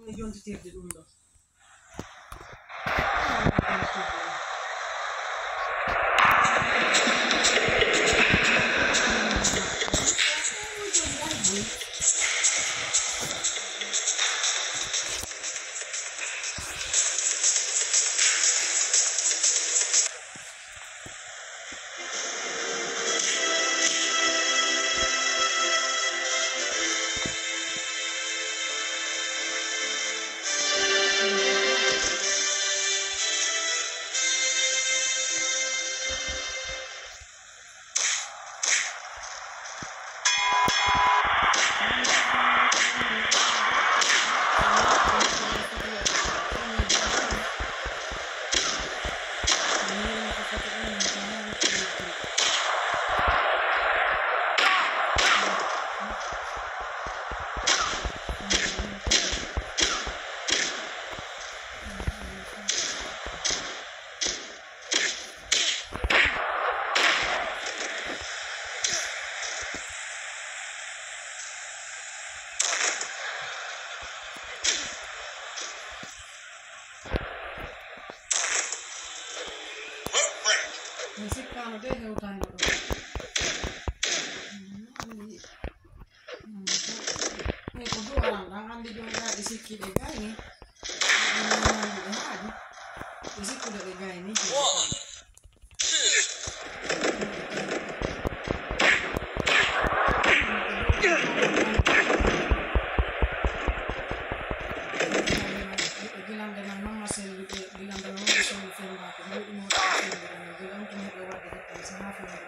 John Steve ɗum ɗo niin sikkaano tehdä jotain niin kun juolaan andi juolaan di sikki de gai ni di sikku de gai ni bilang dengan mama sel bilang dengan mama sel film aku mau mau bilang punya lewat di sana film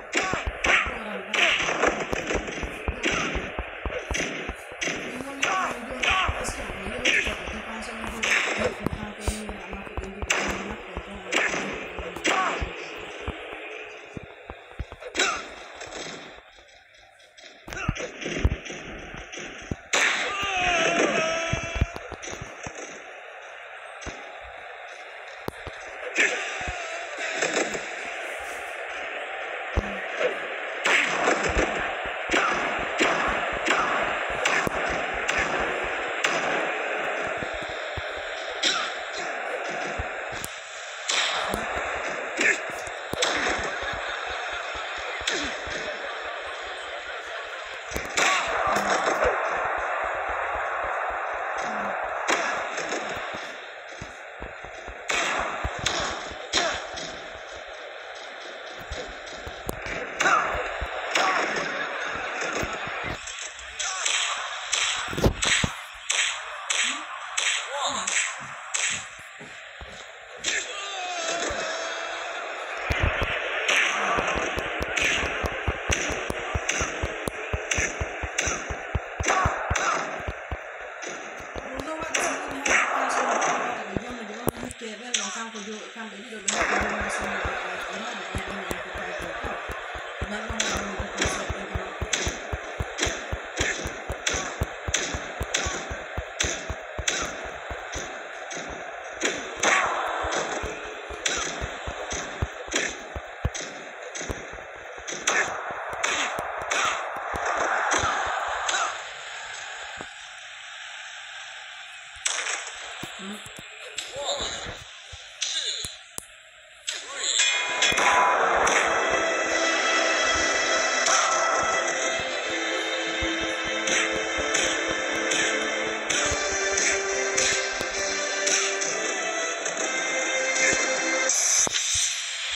Hmm.